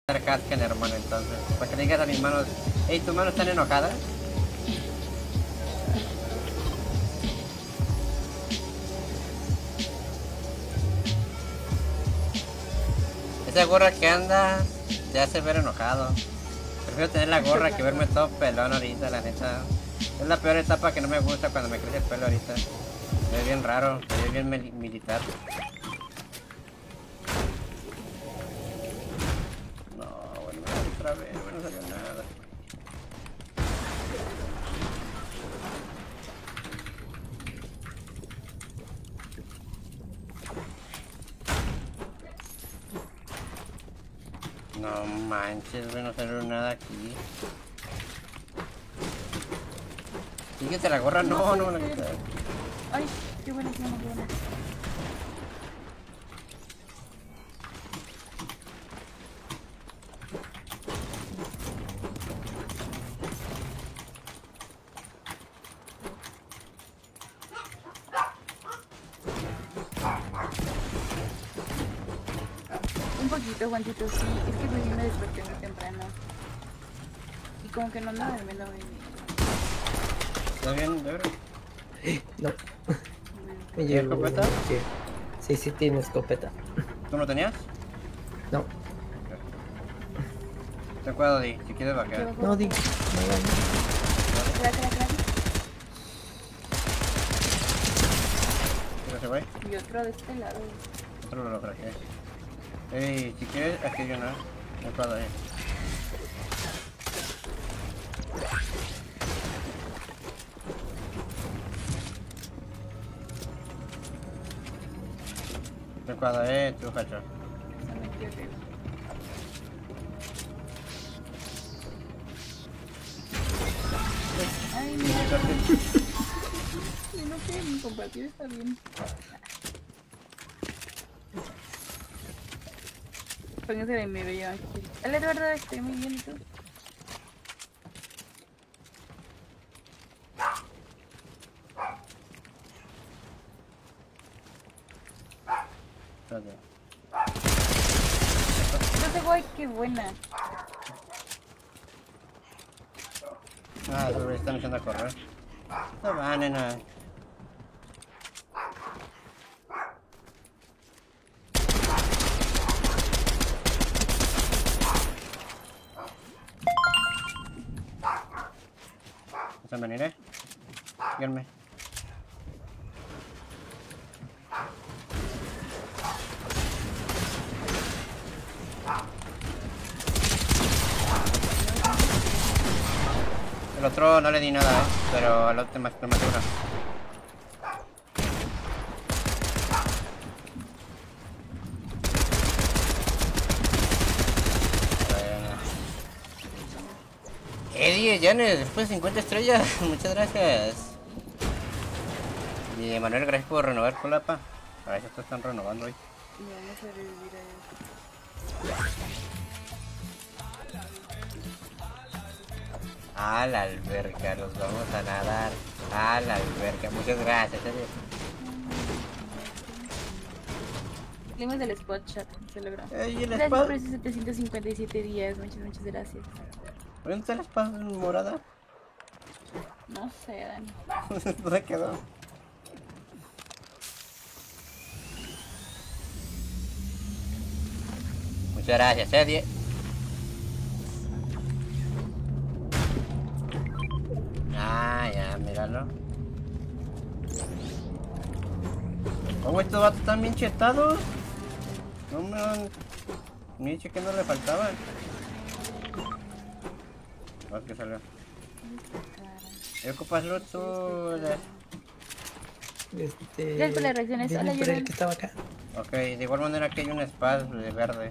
Hatken, hermano, entonces. Para que le digas a mis manos, hey, ¿tus manos están enojadas? Esa gorra que anda te hace ver enojado. Prefiero tener la gorra que verme todo pelón ahorita, la neta. Es la peor etapa que no me gusta cuando me crece el pelo ahorita. Se ve bien raro, se ve bien militar. No, bueno, otra vez, no salió nada. No manches, güey, no salió nada aquí. Fíjate la gorra, no, no me la quité. Ay, qué buena, qué buena, qué buena. Un poquito, Juancito, sí. Es que pues sí me desperté muy temprano. Y como que no andaba durmiendo bien. ¿Estás bien, de verdad? No. Me ¿Tienes llegó escopeta? Sí, sí tiene escopeta. ¿Tú no tenías? No. Ten cuidado, Di, si quieres vaquear. No, di. ¿Quieres ese güey? Y otro de este lado. Otro lo traje. Ey, si quieres, aquí hay una. Ten cuidado ahí. Ten cuidado, tú, cacho. Se metió arriba. Ay, mira. No sé, mi compañero está bien. Pónganse de mi bello ángel. Hola, Eduardo, estoy muy bien, ¿y tú? Espérate. Entonces, guay, qué buena. Ah, esos güeyes están echando a correr. No va, nena. ¿Están venir, Síganme. El otro no le di nada, pero al otro más prematura. Eddie, Janet, después de 50 estrellas, muchas gracias. Y Manuel, gracias por renovar con la pa. A ver si estos están renovando hoy. Y vamos a revivir a él. A la alberca, nos vamos a nadar. A la alberca, muchas gracias, Eddie. Salimos del spot chat, se logró. Ey, el Gracias espada. por esos 757 días, muchas gracias. ¿Dónde está la espada morada? No sé, Dani. ¿Dónde quedó? Muchas gracias, Eddie. Ah, ya, míralo. Oh, estos vatos están bien chetados. No me han... Ni dicho que no le faltaban. A ver qué salió. ¿Qué ocupas lo tú? Gracias por las reacciones. Hola, por el Jordan. que estaba acá. Ok, de igual manera que hay un espada de verde.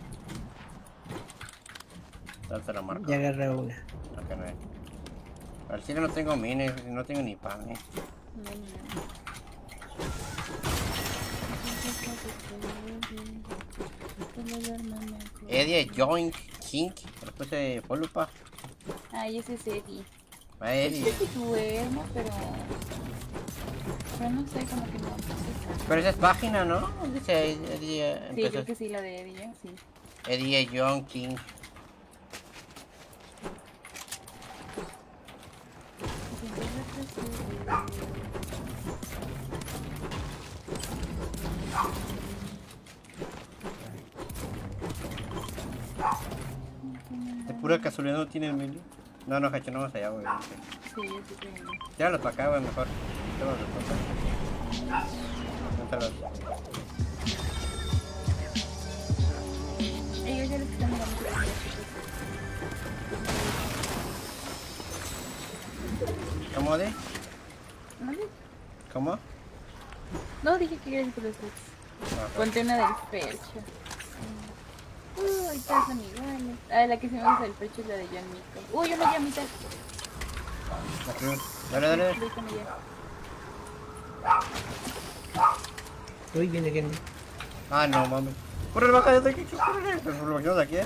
Date la marca. Ya agarré una. Ok, no hay. Al chile no tengo minis, no tengo ni pan, Eddie, Joink, Kink, después de Polupa. Ay, ese es Eddie. Va Eddie. Sí duermo, pero no sé, como que no. Pero esa es página, ¿no? Dice Eddie Sí, empezó. creo que sí, la de Eddie, sí. Eddie, John, King. De pura casualidad no tiene el melee. No, no, Hacho, no vamos allá, güey. Sí, yo sí tengo. Tíralo para acá, güey, mejor. Tíralo para acá. Métalos. Ellos ya les están dando ¿Cómo de? ¿Vale? ¿Cómo? No, dije que gracias por los tips. Ponte una del pecho. Uy, todas son iguales. Ah, la que se me gusta del pecho es la de John Mico. Uy, una llamita. La cruz. Dale, dale. Voy con ella. Uy, viene Gendy. Ah, no, mami. Corre, baja de aquí, corre. Pero por lo menos de aquí,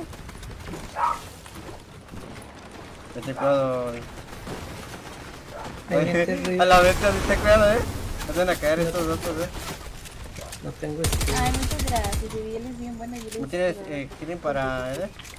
Ten cuidado. Hay gente arriba. A la vez, ten cuidado, No van a caer estos dos, No tengo este. Ay, muchas gracias. Vivi, él es bien bueno. Yo ¿No tienes healing para Eder?